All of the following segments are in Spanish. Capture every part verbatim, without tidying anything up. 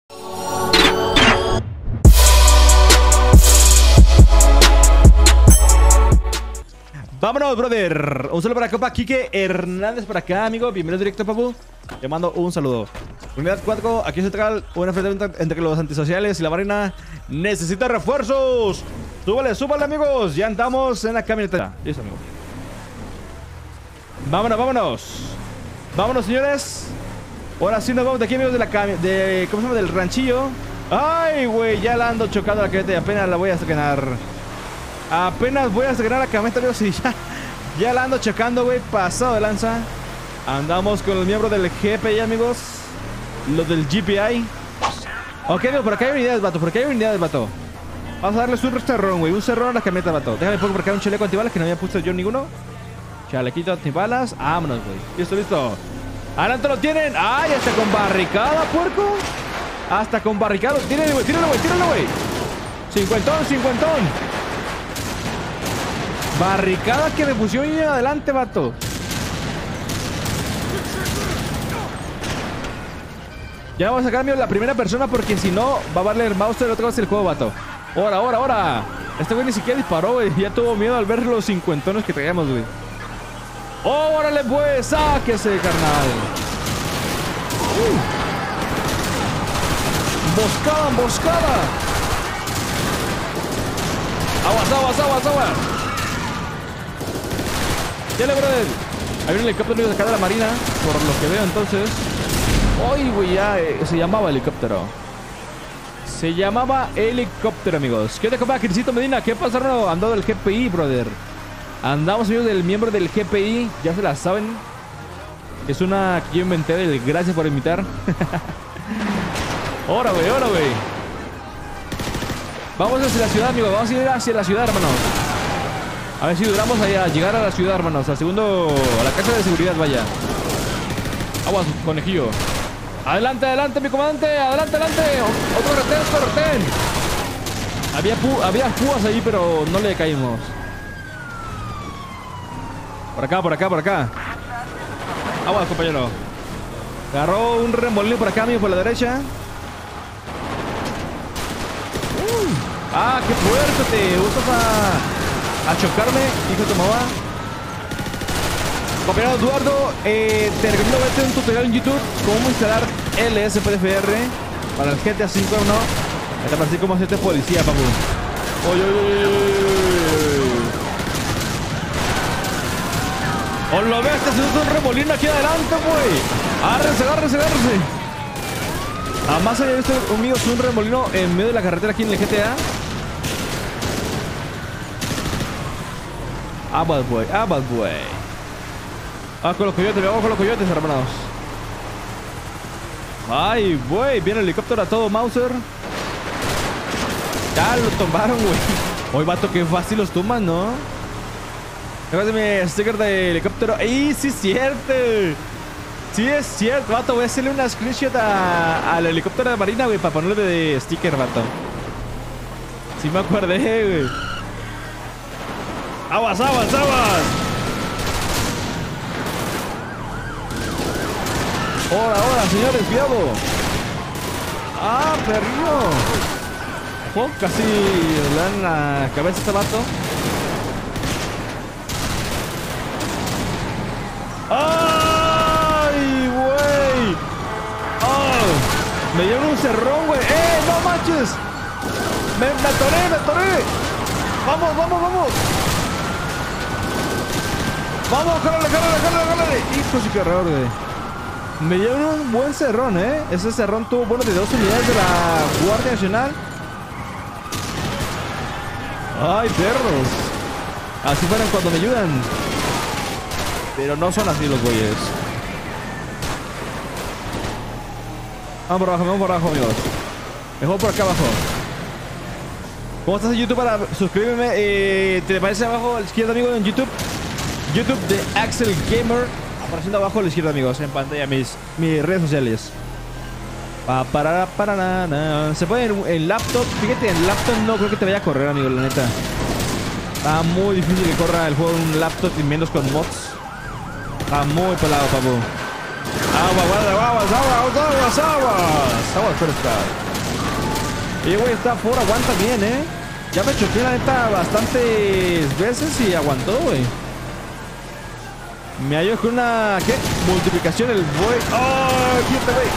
Vámonos, brother. Un saludo para acá, para Quique Hernández por acá, amigo. Bienvenido directo, papu. Te mando un saludo. Unidad cuatro, aquí se traga un enfrentamiento entre los antisociales y la marina. Necesita refuerzos. Súbale, súbale, amigos. Ya andamos en la camioneta. Listo, amigo. Vámonos, vámonos. Vámonos, señores. Ahora sí nos vamos de aquí, amigos, de la cami de ¿cómo se llama? Del ranchillo. Ay, güey, ya la ando chocando la camioneta y apenas la voy a estrenar. Apenas voy a estrenar la camioneta, amigos, y ya, ya la ando checando, güey, pasado de lanza. Andamos con los miembros del G P I, amigos. Los del G P I. Ok, amigo, por acá hay unidades, vato, por acá hay unidades, vato. Vamos a darles un cerrón, güey, un cerrón a la camioneta, vato. Déjame poner por acá un chaleco antibalas que no había puesto yo ninguno. Chalequito antibalas, vámonos, güey. Listo, listo. Adelante lo tienen. Ay, hasta con barricada, puerco. Hasta con barricada. Tíralo, güey, tíralo, güey, tíralo, güey. Cincuentón, cincuentón. Barricada que me pusieron ahí adelante, vato. Ya vamos a sacar, amigo, la primera persona, porque si no va a valer mouse otra vez el juego, vato. Ahora, ahora, ahora. Este güey ni siquiera disparó, güey. Ya tuvo miedo al ver los cincuentones que traíamos, güey. ¡Órale, pues! ¡Sáquese, carnal! Uh. ¡Emboscada, emboscada! ¡Aguas, aguas, aguas, aguas! Dale, brother. Hay un helicóptero de acá de la marina, por lo que veo, entonces. ¡Ay, güey! Ya eh, se llamaba helicóptero. Se llamaba helicóptero, amigos. ¿Qué onda, compa? Crisito Medina, ¿qué pasa, no? Andado del G P I, brother. Andamos, amigos, del miembro del G P I. Ya se la saben. Es una que yo inventé del gracias por invitar. Ahora, güey, ahora, güey. Vamos hacia la ciudad, amigos. Vamos a ir hacia la ciudad, hermanos. A ver si duramos allá, llegar a la ciudad, hermanos. Al segundo, a la casa de seguridad, vaya. Aguas, conejillo. Adelante, adelante, mi comandante. Adelante, adelante. Otro retén, otro retén. Había, pu había púas ahí, pero no le caímos. Por acá, por acá, por acá. Aguas, compañero. Agarró un remolino por acá, amigo, por la derecha. Uh. Ah, qué fuerte te usas a, a chocarme, hijo de tu mamá. Compañero Eduardo, eh, te recomiendo verte un tutorial en YouTube cómo instalar L S P D F R para el G T A cinco, ¿no? Te parece como hacerte policía, papu. Oye, oye, oye, oye. ¡Os lo ves! ¡Te haciendo un remolino aquí adelante, güey! ¡Agárrense, agárrense, agárrense! Además había visto, amigos, un remolino en medio de la carretera aquí en el G T A. Aguas, güey, aguas, güey. Ah, con los coyotes, vamos con los coyotes, hermanos. Ay, güey, viene el helicóptero a todo Mauser. Ya lo tumbaron, güey. Hoy, vato, qué fácil los tumbas, ¿no? Déjame mi sticker de helicóptero. ¡Ey, sí es cierto! Sí es cierto, vato. Voy a hacerle una screenshot a, al helicóptero de marina, güey, para ponerle de sticker, vato. Sí me acordé, güey. ¡Aguas, aguas, aguas! ¡Ahora, ahora, señores! ¡Cuidado! ¡Ah, perrillo! Oh, casi le dan la cabeza a este vato. ¡Ay, güey! ¡Oh! Me dieron un cerrón, güey. ¡Eh, no manches! ¡Me, me atoré, me atoré! ¡Vamos, vamos, vamos! ¡Vamos, jálale, jálale, jálale, jálale! ¡Hijo sí, qué error, güey! Me dieron un buen cerrón, ¿eh? Ese cerrón tuvo bueno de dos unidades de la Guardia Nacional. ¡Ay, perros! Así fueron cuando me ayudan. Pero no son así los güeyes. Vamos por abajo, vamos por abajo, amigos. Mejor por acá abajo. ¿Cómo estás en YouTube? Para suscribirme, eh, ¿te parece abajo a la izquierda, amigo, en YouTube? YouTube de Axel Gamer. Apareciendo abajo a la izquierda, amigos, en pantalla mis, mis redes sociales. Pa, para, para, na, na. Se puede en, en laptop. Fíjate, en laptop no creo que te vaya a correr, amigo, la neta. Está muy difícil que corra el juego en un laptop y menos con mods. Está muy pelado, papu. Agua, agua, aguas, aguas, aguas, aguas. Aguas frescas. Y güey, esta Ford aguanta bien, ¿eh? Ya me choqué la neta bastantes veces y aguantó, güey. Me hallo con una... ¿Qué? Multiplicación el güey. ¡Oh! ¡Quítate, güey!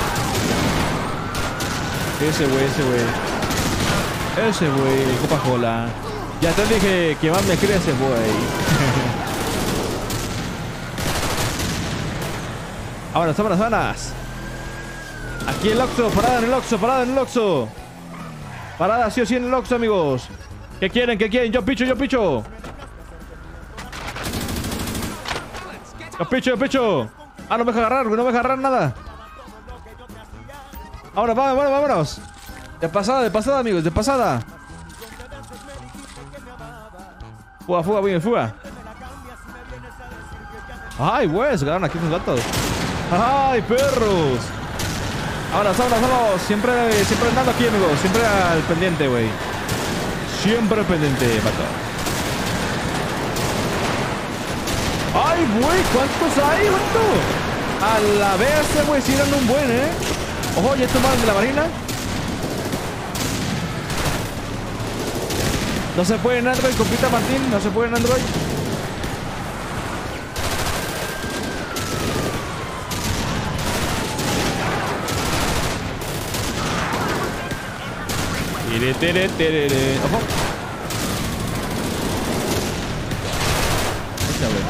Ese güey, ese güey. Ese güey, Coca-Cola. Ya te dije que más me cree ese güey. Ahora, vámonos, vámonos. Aquí el Oxxo, parada en el Oxxo, parada en el Oxxo. Parada sí o sí en el Oxxo, amigos. ¿Qué quieren? ¿Qué quieren? Yo picho, yo picho. Yo picho, yo picho. Ah, no me deja agarrar, no me deja agarrar nada. Ahora, vámonos, vámonos, vámonos. De pasada, de pasada, amigos, de pasada. Fuga, fuga, bien, fuga. Ay, güey, se quedaron aquí los gatos. Ay, perros. Ahora, ahora, ahora. Siempre, siempre andando aquí, amigos. Siempre al pendiente, güey. Siempre pendiente, vato. Ay, güey, ¿cuántos hay, vato? A la vez, güey, sí eran un buen, ¿eh? Ojo, ya tomaron de la marina. No se puede en Android, compita Martín. No se puede en Android. Tere, tere, tere, tere. Ojo. Esa, güey.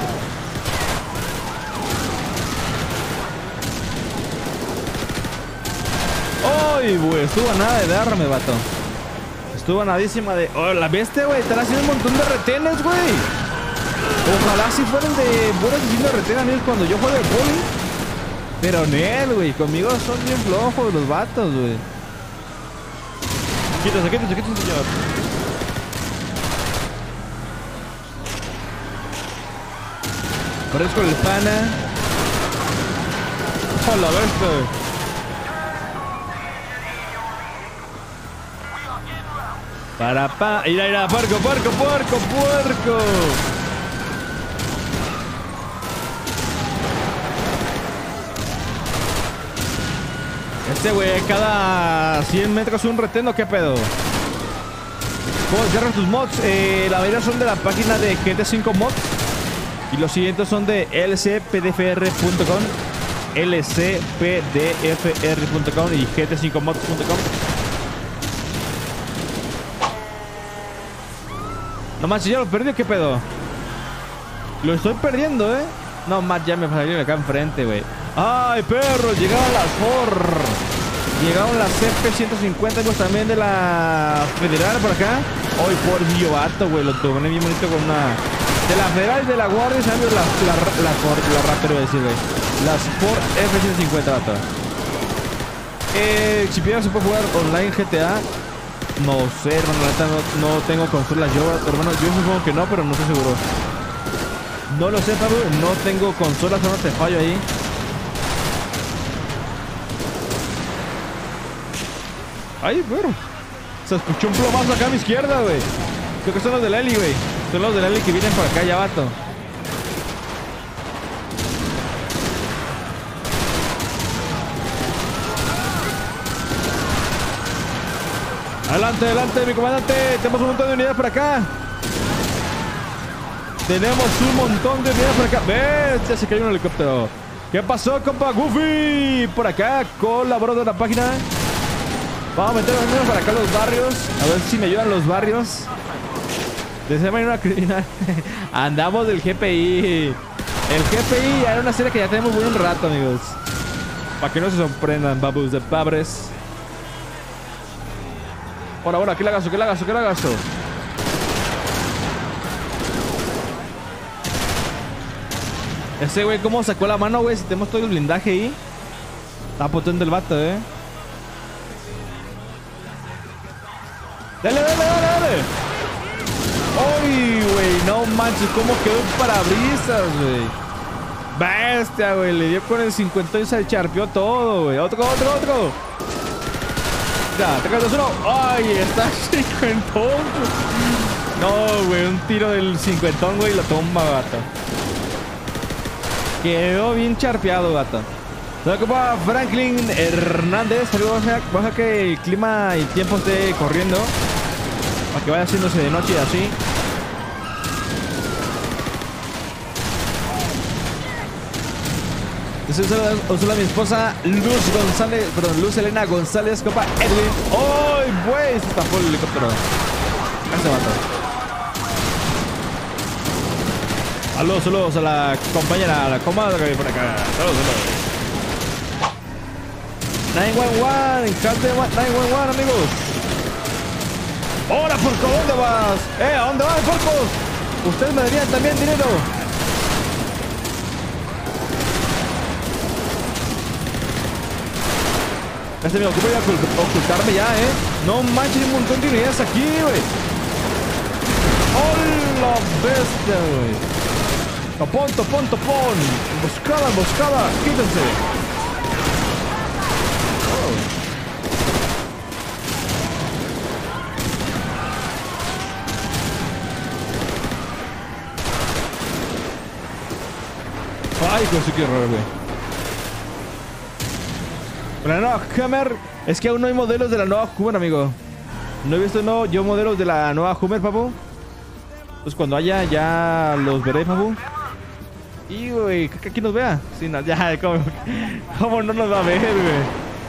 ¡Ay, güey! Estuvo a nada de darme, vato. Estuvo a nadísima de... ¡Oh, la bestia, güey! Están haciendo un montón de retenes, güey. Ojalá si fueran de buenos haciendo retenes, amigos, cuando yo juego de bowling. Pero en él, güey. Conmigo son bien flojos los vatos, güey. Quítase, quítase, quítase, señor. Fresco el pana. ¡Hola, bestia! Para pa... ¡Ira, ira! ¡Puerco, puerco, puerco, puerco! Este güey, cada cien metros un reteno, ¿qué pedo? ¿Cómo descargas tus mods? Eh, la mayoría son de la página de G T cinco Mods. Y los siguientes son de L C P D F R punto com, L C P D F R punto com y G T cinco mods punto com. No manches, ya lo perdí, ¿qué pedo? Lo estoy perdiendo, ¿eh? No más, ya me salieron acá enfrente, güey. ¡Ay, perro! Llegaron las Ford. Llegaron las C P ciento cincuenta, pues también de la Federal por acá. ¡Ay, pobrecillo vato, güey! Lo tomé bien bonito con una... De la Federal y de la Guardia, ¿sabes? La, la, la Ford, la Raptor, voy a decir, güey. Las Ford F ciento cincuenta, vato. Eh, si piensas, se puede jugar online G T A. No sé, hermano, la neta no, no tengo consolas yo, hermano. Yo supongo que no, pero no estoy seguro. No lo sé, Pablo. No tengo consolas, no te fallo ahí. Ay, bueno. Se escuchó un plomazo acá a mi izquierda, güey. Creo que son los de Lely, güey. Son los de Lely que vienen por acá ya, vato. Adelante, adelante, mi comandante. Tenemos un montón de unidades por acá. Tenemos un montón de unidades por acá. ¡Ves! Ya se cayó un helicóptero. ¿Qué pasó, compa Goofy? Por acá, colaboró de la página. Vamos a meter al menos para acá los barrios. A ver si me ayudan los barrios. Desea una criminal. Andamos del G P I. El G P I era una serie que ya tenemos muy un rato, amigos. Para que no se sorprendan, babus de padres. Ahora, ahora, ¿qué lagazo? ¿Qué lagazo? ¿Qué lagazo? Ese güey, ¿cómo sacó la mano, güey? Si tenemos todo el blindaje ahí. Está potente el vato, eh. Dale, dale, dale, dale. Uy, güey, no manches, cómo quedó un parabrisas, güey. Bestia, güey, le dio con el cincuenta y se charpeó todo, güey. Otro, otro, otro. Ya, te quedas uno. Ay, está cincuentón. No, güey, un tiro del cincuentón, güey, y lo toma, gato. Quedó bien charpeado, gato. La Copa Franklin Hernández. Saludos, baja que el clima y tiempo esté corriendo. Para que vaya haciéndose de noche y así. Un saludo, un saludo a mi esposa Luz González, perdón, Luz Elena González, Copa Edwin. ¡Ay, güey! Se tapó el helicóptero. Ese vato. Saludos, saludos a la compañera, a la comadre que viene por acá. Saludos, saludos. nueve uno uno, Calte nueve uno uno, amigos. ¡Hola, Porco! ¿Dónde vas? ¡Eh! ¿A dónde vas, Porcos? Ustedes me darían también dinero. Este me ocupa de ocultarme ya, eh. No manches, un montón de unidades aquí, güey. ¡Hola, bestia, güey! Topón, topón, topón. Emboscada, emboscada. Quítense. Oh. Ay, pues sí que raro, güey. La nueva Hummer. Es que aún no hay modelos de la nueva Hummer, amigo. No he visto no, yo modelos de la nueva Hummer, papu. Pues cuando haya, ya los veré, papu. Y, güey, que aquí nos vea. Sí, no, ya, ¿cómo, cómo no nos va a ver, güey?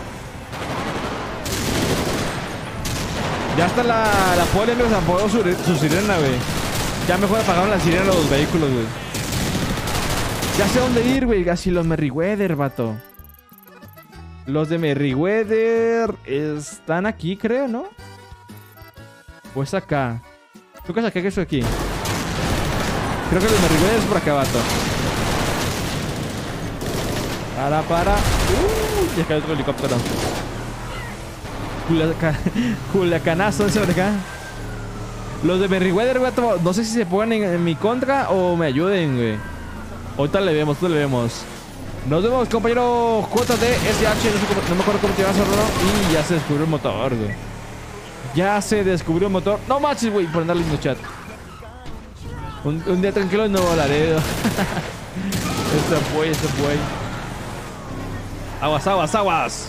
Ya está la, la poli, amigos, apagó su, su sirena, güey. Ya mejor apagaron la sirena de los vehículos, güey. Ya sé dónde ir, güey. Así los Merryweather, vato. Los de Merryweather están aquí, creo, ¿no? O es acá. ¿Tú qué es acá? ¿Qué es aquí? Creo que los Merryweather es por acá, vato. Para, para. Uh, ya cae otro helicóptero. Culiaca... Culiacanazo, ese de acá. Los de Merryweather, vato, no sé si se ponen en, en mi contra o me ayuden, güey. Ahorita le vemos, ahorita le vemos. Nos vemos, compañero J D S H, no, sé cómo, no me acuerdo cómo te llamas, Orlando. Y ya se descubrió el motor, güey. Ya se descubrió el motor. No manches, güey, por andarle en el chat. Un, un día tranquilo en Nuevo Laredo. Ese güey, ese güey. Aguas, aguas, aguas.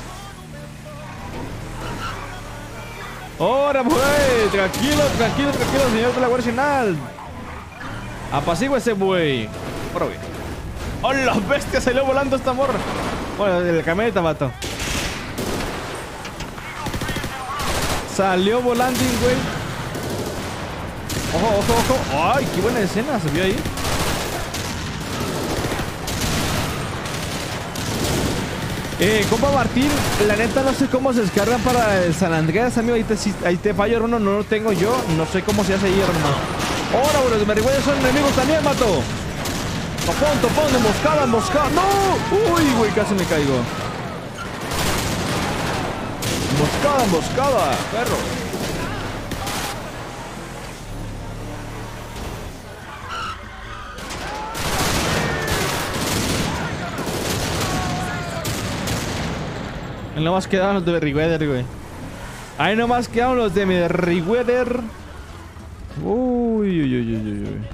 ¡Hora, güey! Tranquilo, tranquilo, tranquilo, señor de la Guardia Nacional. Apacigua ese güey. Ahora, güey. ¡Oh, la bestia! Salió volando esta morra. Bueno, de la camioneta, vato. Salió volando, güey. Ojo, ojo, ojo. ¡Ay, qué buena escena! Se vio ahí. Eh, compa Martín, la neta no sé cómo se descargan para el San Andreas, amigo. Ahí te, ahí te fallo, hermano. No lo tengo yo. No sé cómo se hace ahí, hermano. Ahora, güey, los Merryweather son enemigos también, mato. Topón, topón, emboscada, emboscada. ¡No! Uy, güey, casi me caigo. Emboscada, emboscada, perro. Ahí nomás quedaron los de Merryweather, güey. Ahí nomás quedaron los de Merryweather. Uy, uy, uy, uy, uy.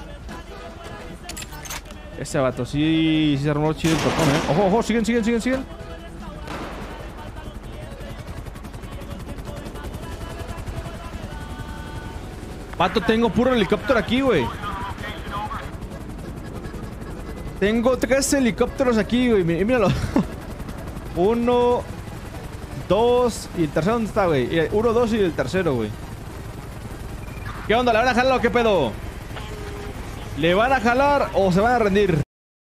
Ese vato sí, sí se armó chido el topón, eh. Ojo, ojo, siguen, siguen, siguen, siguen. Pato, tengo puro helicóptero aquí, güey. Tengo tres helicópteros aquí, güey. Míralo. Uno, dos y el tercero, ¿dónde está, güey? Uno, dos y el tercero, güey. ¿Qué onda? ¿Le van a jalar o qué pedo? ¿Le van a jalar o se van a rendir?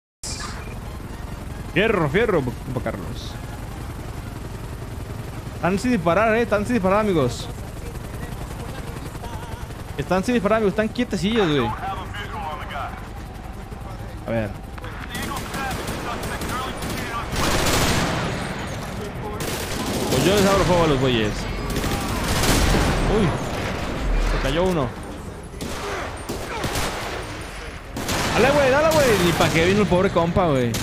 Fierro, fierro, compa Carlos. Están sin disparar, eh. Están sin disparar, amigos. Están sin disparar, amigos. Están quietecillos, güey. A ver. Pues yo les abro fuego a los güeyes. Uy. Se cayó uno. Dale, güey, dale, güey. Ni pa' qué vino el pobre compa, güey.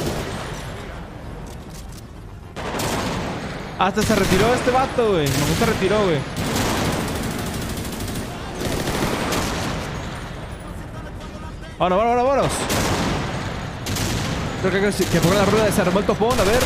Hasta se retiró este vato, güey. No se retiró, güey. Vámonos, vámonos, vámonos. Creo que, que, que ponga la rueda, se armó el topón, a ver.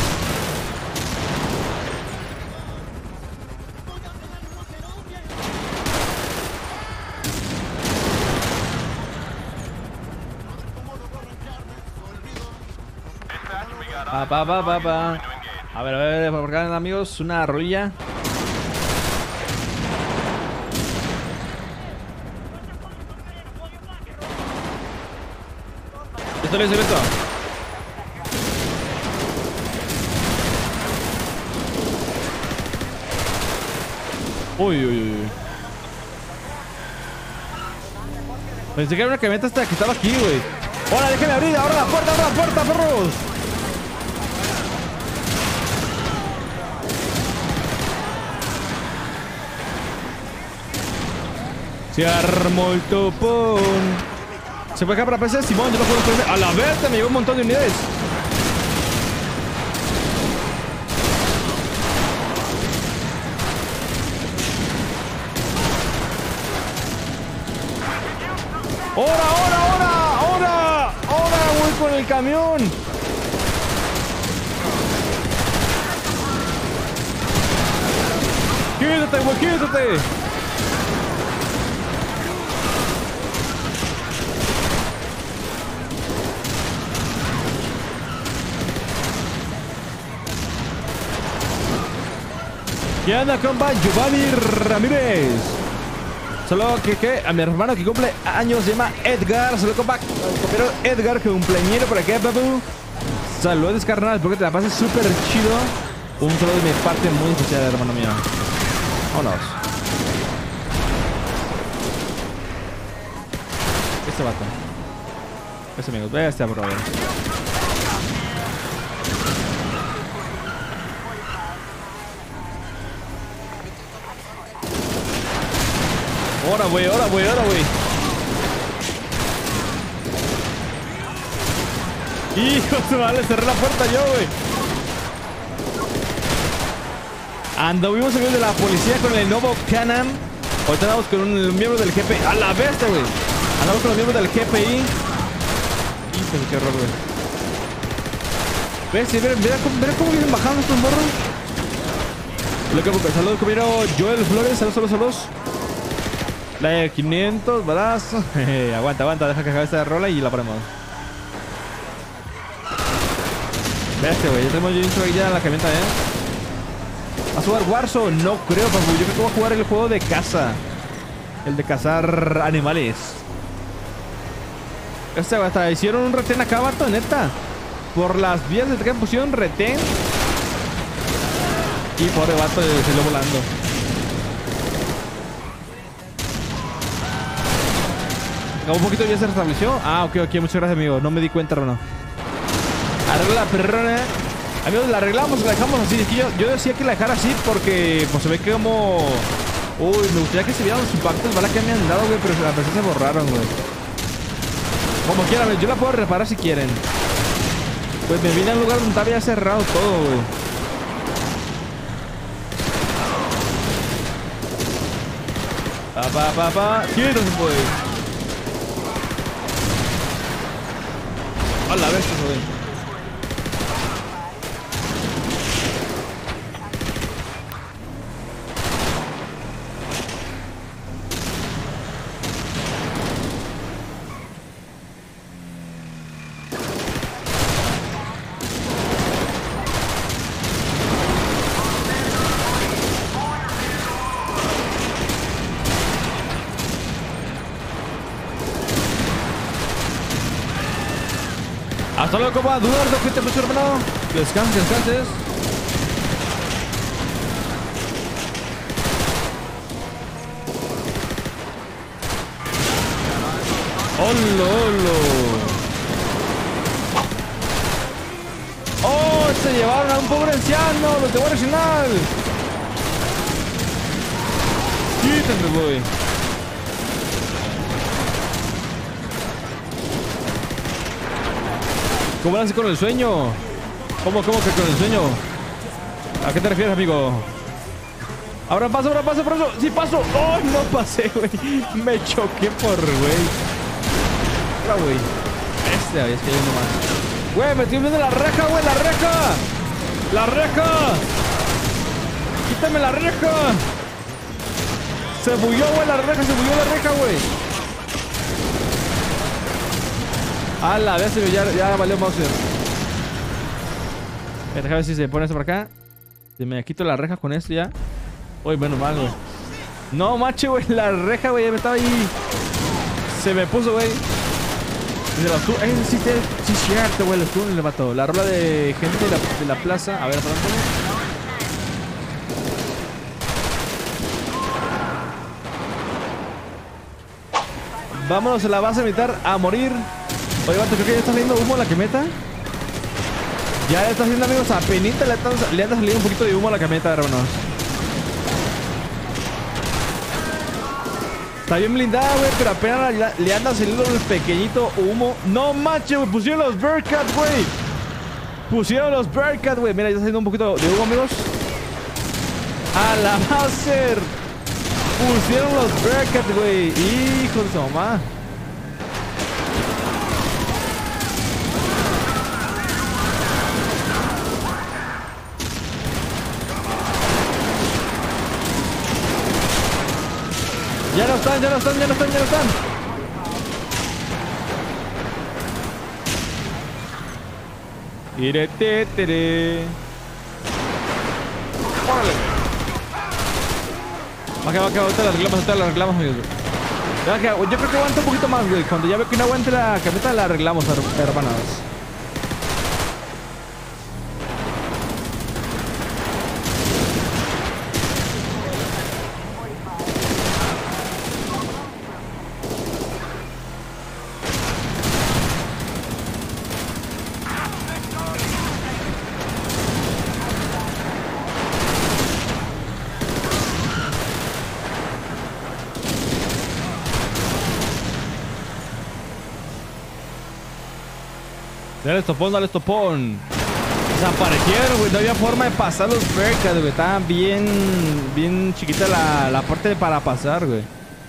Pa, pa, pa, pa, pa. A ver, a ver, por acá, amigos, una rolilla. Listo, listo, listo. Uy, uy, uy. Pensé que era una camioneta hasta que estaba aquí, güey. ¡Hola, déjenme abrir! ¡Ahora la puerta, ahora la puerta, perros! Se armó el topón. ¿Se puede dejar para P C? Simón, yo lo puedo P C. A la verte, me llegó un montón de unidades. ¡Ahora, ahora, ahora! ¡Ahora! ¡Ahora voy con el camión! ¡Quítate, güey, quítate! ¿Qué anda, compa? Giovanni Ramírez. Solo que, que a mi hermano que cumple años se llama Edgar. Solo compa, compañero Edgar, que cumpleañero por aquí, papu. Saludos, carnal. Espero que te la pases súper chido. Un saludo de mi parte muy especial, hermano mío. Vámonos. Este vato. Este, amigos. Ve a este, bro. Ahora, güey, ahora, güey, ahora, güey. Hijo de madre, cerré la puerta yo, güey. Anduvimos amigos de la policía con el nuevo Can-Am. Ahorita andamos con un miembro del G P I. A la bestia, güey. Andamos con los miembros del G P I. Hijo, qué horror, güey. ¿Ves? Mira, mira, cómo, mira cómo vienen bajando estos morros. Saludos, compañero Joel Flores. Saludos, saludos, saludos. La de quinientos, balazo. Aguanta, aguanta, deja que acabe esta rola y la ponemos. Veste, güey, ya tenemos intro ahí ya en la camioneta, ¿eh? ¿Vas a jugar Warzone? No creo, papu. Yo creo que voy a jugar el juego de caza. El de cazar animales. Este, güey, hasta hicieron un retén acá, vato, neta. Por las vías de tren pusieron retén. Y pobre vato se lo volando. Un poquito ya se restableció. Ah, ok, ok, muchas gracias, amigo. No me di cuenta, hermano. Arregla la perrona. Amigos, la arreglamos, la dejamos así. Es que yo, yo decía que la dejara así porque pues se ve que como... Uy, me gustaría que se vieran los impactos, ¿vale? Que me han dado, güey, pero a veces se borraron, güey. Como quieran, yo la puedo reparar si quieren. Pues me vine a un lugar donde estaba ya cerrado todo, güey. Pa, pa, pa, pa. Quietos, güey. A la vez, güey. Hasta luego, compa. Eduardo, que te mucho, hermano. Descanses, descanses. ¡Holo, holo! ¡Oh! Se llevaron a un pobre anciano, los de Guardia Nacional. Quítenme, güey. ¿Cómo lo haces con el sueño? ¿Cómo, cómo que con el sueño? ¿A qué te refieres, amigo? Ahora paso, ahora paso, por eso. ¡Sí paso! ¡Oh, no pasé, güey! Me choqué por, güey. Ahora, güey. Este, es que hay uno más. Güey, me estoy viendo la reja, güey, la reja. La reja. Quítame la reja. Se bulló, güey, la reja, se bulló la reja, güey. A la vez, ya, ya valió Mauser. A ver si se pone esto por acá. Si me quito la reja con esto ya. Uy, bueno, mal, güey. No, macho, güey, la reja, güey, ya me estaba ahí. Se me puso, güey. Y de los túneles. Eh, sí, te, sí, cierto, güey, los túneles le mató. La rola de gente de la, de la plaza. A ver, pronto. Vámonos a la base militar a morir. Oye, vato, creo que ya está saliendo humo a la camioneta. Ya está haciendo, amigos, apenita le, le anda saliendo un poquito de humo a la camioneta, hermanos. Está bien blindada, güey, pero apenas le, le anda saliendo el pequeñito humo. No manches, güey, pusieron los Bearcat, güey. Pusieron los Bearcat, güey. Mira, ya está saliendo un poquito de humo, amigos. A la Mauser. Pusieron los Bearcat, güey. Hijo de su mamá. Ya no están, ya no están, ya no están, ya no están. Iretetere. Órale. Va que va que ahorita la arreglamos, ahorita la arreglamos, amigos. Yo creo que aguanta un poquito más, güey. Cuando ya veo que no aguante la camioneta, la arreglamos, hermanos. Dale estopón, dale estopón. Desaparecieron, güey. No había forma de pasar los Bearcat, güey. Estaban bien, bien chiquita la, la parte para pasar, güey.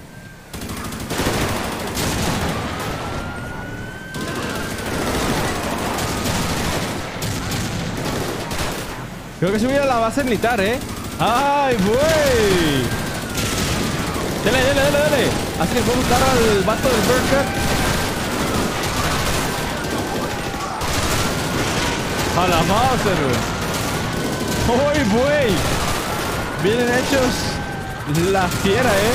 Creo que se voy a la base militar, ¿eh? ¡Ay, güey! Dale, dale, dale, dale. Así que podemos dar al vato del Bearcat. A la Mauser, güey. ¡Uy, güey! Vienen hechos la fiera, eh.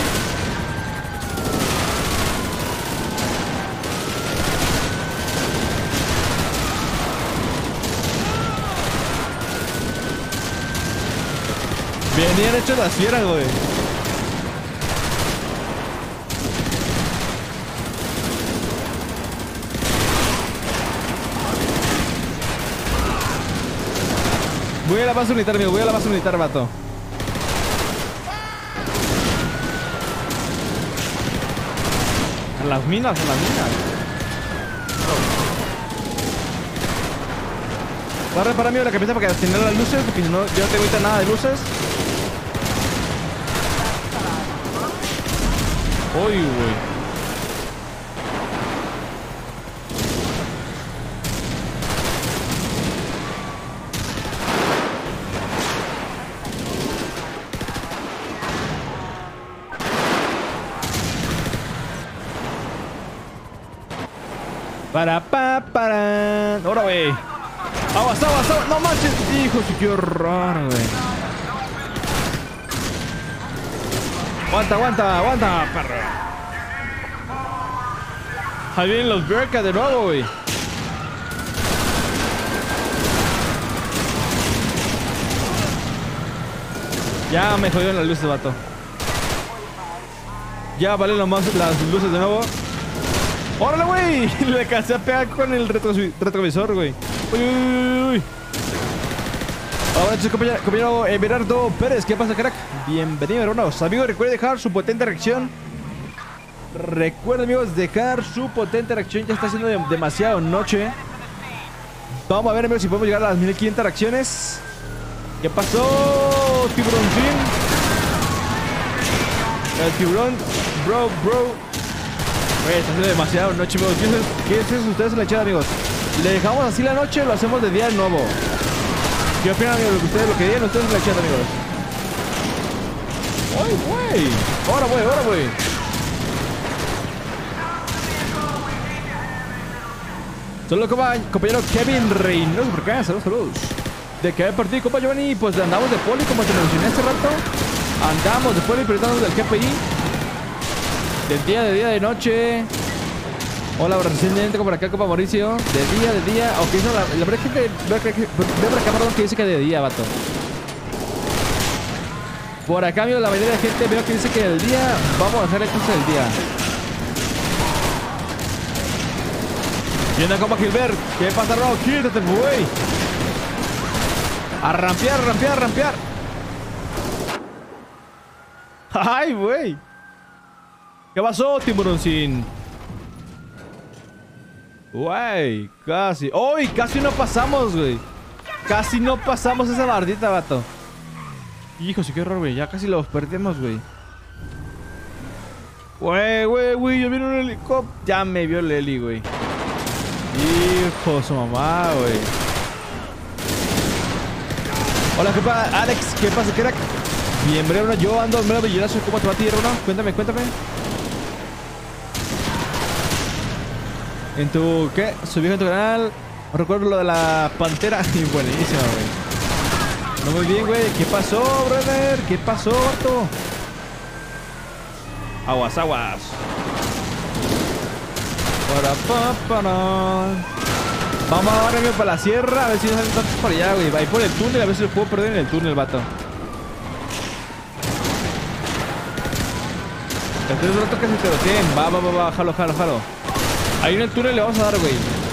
Venían hechos las fieras, güey. Voy a la base militar, amigo. Voy a la base militar, vato. A las minas, a las minas. Voy a reparar, amigo, la camioneta para que tener las luces, porque si no, yo no tengo ahorita nada de luces. Uy, güey. Para pa para. Ahora, güey. Aguas, aguas, aguas. No manches. Hijo, sí, qué horror, güey. Aguanta, aguanta, aguanta, perro. Ahí vienen los Bearcat de nuevo, güey. Ya me jodieron las luces, vato. Ya valen nomás las luces de nuevo. ¡Órale, güey! Le alcancé a pegar con el retro retrovisor, güey. Uy, uy, uy, uy. Ahora, entonces, compañero, compañero Everardo Pérez, ¿qué pasa, crack? Bienvenido, hermanos. Amigos, recuerden dejar su potente reacción. Recuerden, amigos, dejar su potente reacción. Ya está haciendo de demasiado noche. Vamos a ver, amigos, si podemos llegar a las mil quinientas reacciones. ¿Qué pasó, tiburoncín? El tiburón, bro, bro. Güey, está haciendo demasiado noche, amigos. ¿Qué es, qué es eso? Ustedes en la chat, amigos. ¿Le dejamos así la noche o lo hacemos de día de nuevo? ¿Qué opinan, amigos? Lo que ustedes lo que digan, ustedes en la chat, amigos. ¡Ay, güey! ¡Ahora, güey! ¡Ahora, güey! Solo compañero Kevin Reynoso por acá. Saludos, saludos. ¿De qué partido, compa Giovanni? Pues andamos de poli, como te mencioné hace rato. Andamos de poli, pero estamos del G P I. De día, de día, de noche. Hola, recientemente por acá, compa Mauricio. De día, de día. Ok, no, la, la verdad es que veo por acá, perdón, que dice que de día, vato. Por acá, amigo, la mayoría de gente veo que dice que del día. Vamos a hacer el curso del día. Viene compa Gilbert. ¿Qué pasa, Rob? Quítate, güey. A rampear, rampear, rampear. Ay, güey. ¿Qué pasó, tiburoncín? Güey, casi. ¡Uy! Casi no pasamos, güey. Casi no pasamos esa bardita, vato. Hijo, sí, qué horror, güey. Ya casi los perdemos, güey. Güey, güey, güey. Ya viene un helicóptero. Ya me vio Leli, güey. Hijo, su mamá, güey. Hola, ¿qué pasa? Alex, ¿qué pasa, crack? Bienvenido, yo ando al mero villazo. ¿Cómo te va a tirar, no? Cuéntame, cuéntame. En tu... ¿qué? Subí en tu canal. Recuerdo lo de la pantera. Buenísima, güey. No, muy bien, güey. ¿Qué pasó, brother? ¿Qué pasó, vato? Aguas, aguas. Para, pa, para. Vamos ahora mismo para la sierra. A ver si nos salen tantos para allá, güey. Va a ir por el túnel. A ver si lo puedo perder en el túnel, vato. Este es el rato que se te lo tienen. Va, va, va, va. Jalo, jalo, jalo. Ahí en el túnel le vamos a dar, güey.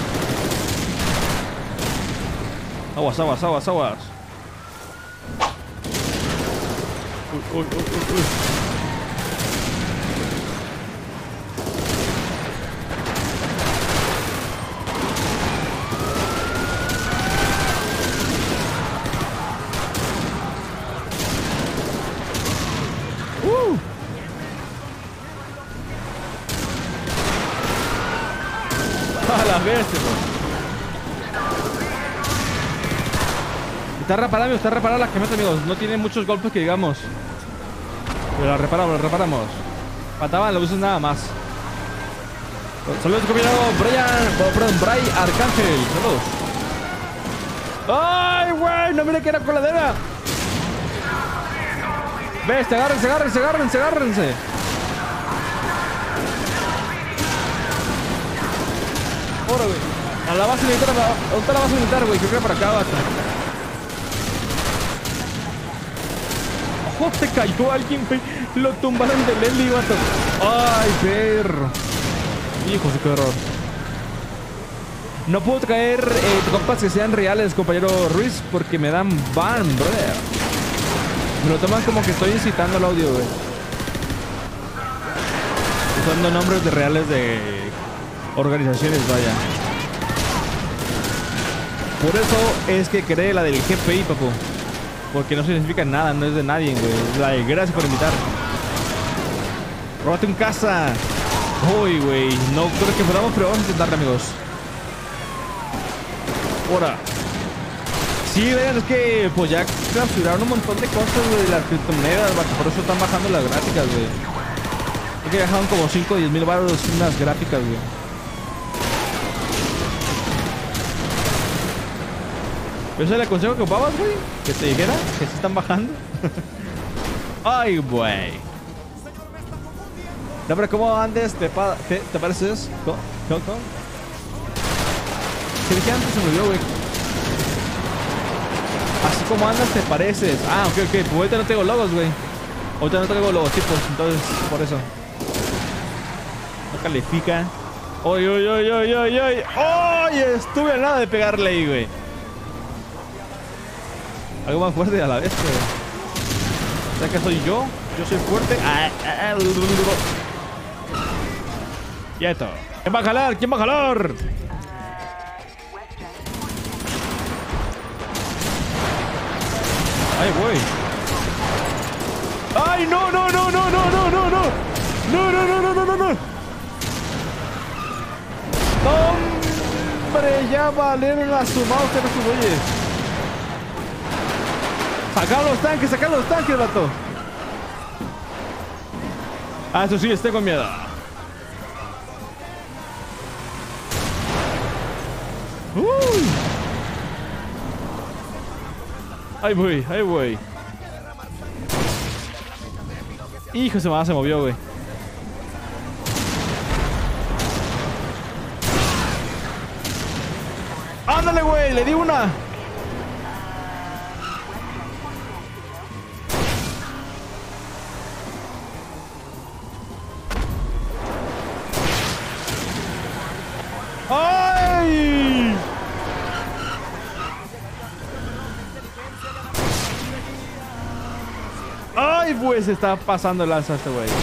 Aguas, aguas, aguas, aguas. Uy, uy, uy, uy, uy. Uh. A la bestia, bro. Está reparada, amigo, está reparada la camioneta, amigos. No tiene muchos golpes que digamos. Pero la reparamos, la reparamos. Faltaban las luces nada más. Saludos, compañero Brian. Oh, perdón, Brian Arcángel. Saludos. ¡Ay, güey! No mire que era coladera. Ves, agárrense, agárrense, agárrense, agárrense. Ahora, güey. A la base militar, ¿dónde está la base militar, güey? Creo que para acá, vato. ¡Oh, se cayó alguien, güey! Lo tumbaron de Leli, vato. ¡Ay, perro! Hijo, qué horror. No puedo traer eh, compas que sean reales, compañero Ruiz, porque me dan ban, brother. Me lo toman como que estoy incitando el audio, güey. Usando nombres de reales de organizaciones, vaya. Por eso es que creé la del G P I, papu. Porque no significa nada, no es de nadie, güey. Es la de gracias por invitar. Róbate un casa. Uy, güey. No creo que podamos, pero vamos a intentarlo, amigos. Ahora. Sí, vean, es que pues ya capturaron un montón de cosas, güey, de las criptomonedas, por eso están bajando las gráficas, güey. Es que bajaron como cinco o diez mil baros unas gráficas, güey. ¿Eso es el consejo que ocupabas, güey? Que te dijera que se están bajando. Ay, güey. No, pero ¿cómo andes? ¿Te, pa te, te pareces? ¿Cómo? ¿Cómo? ¿Cómo? ¿Qué dije antes? Se me olvidó, güey. Así como andas, te pareces. Ah, ok, ok. Pues ahorita no tengo logos, güey. Ahorita no tengo logotipos, entonces, por eso. No califica. ¡Oy, oy, oy, oy, oy, oy! ¡Oy! Estuve a nada de pegarle ahí, güey. Algo más fuerte a la vez, güey. O sea que soy yo. Yo soy fuerte. Ah, ah, ah. Quieto. ¿Quién va a jalar? ¿Quién va a jalar? Ay, güey. Ay, no, no, no, no, no, no, no, no. No, no, no, no, no, no, no. hombre! Ya valieron a su mouse de los güeyes. ¡Sacan los tanques! ¡Sacan los tanques, vato! Ah, eso sí, les tengo miedo. Uy. Ahí voy, ahí voy. Hijo, se me se movió, güey. ¡Ándale, güey! ¡Le di una! ¡Ay! ¡Ay, pues! Se está pasando el lanza este güey.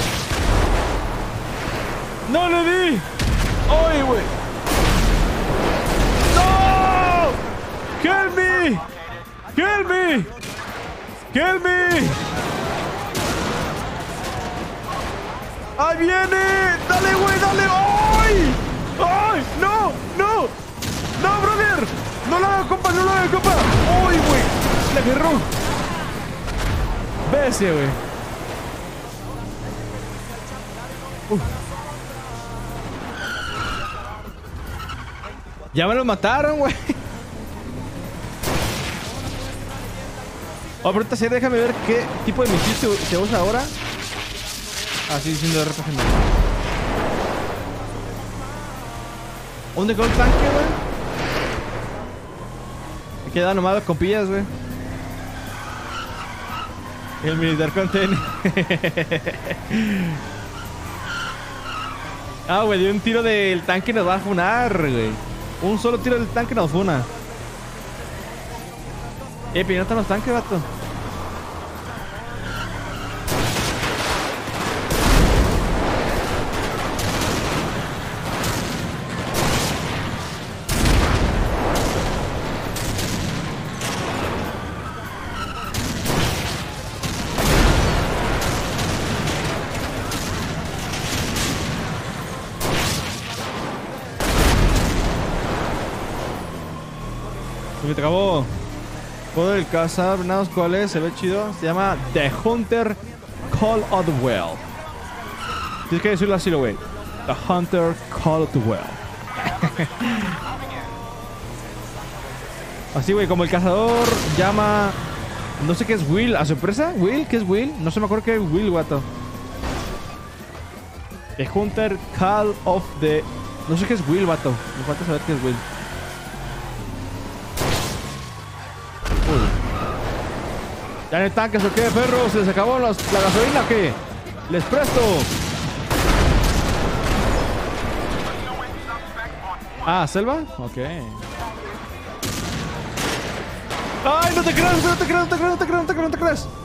¡No le di! ¡Ay, güey! ¡No! ¡Help me! ¡Help me! ¡Help me! ¡Ahí viene! ¡Dale, güey! ¡Dale! ¡Ay! ¡Ay! ¡No! ¡No! ¡No, brother! ¡No lo haga, compa! ¡No lo haga, compa! ¡Ay, güey! ¡Le agarró! ¡Bestia, güey! Uh. Ya me lo mataron, güey. Oh, pero ahorita sí, déjame ver qué tipo de misil se, se usa ahora. Así diciendo R P G. ¿Dónde quedó el tanque, güey? Me queda nomás las compillas, güey. El militar contiene. Ah, güey, de un tiro del tanque nos va a funar, güey. Un solo tiro del tanque nos funa. Eh, pero no están los tanques, vato. Se te acabó. Poder cazar venados, ¿cuál es? Se ve chido. Se llama The Hunter Call of the Well. Tienes que decirlo así, güey. The Hunter Call of the Well. Así, güey, como el cazador llama... No sé qué es Will. ¿A sorpresa? ¿Will? ¿Qué es Will? No se me acuerdo qué es Will, guato. The Hunter Call of the... No sé qué es Will, vato. Me falta saber qué es Will. ¿Ya en el tanques o qué, perro? ¿Se les acabó los, la gasolina o qué? ¡Les presto! Ah, ¿selva? Ok. ¡Ay, no te creas! ¡No te creas! ¡No te creas! ¡No te creas! ¡No te creas!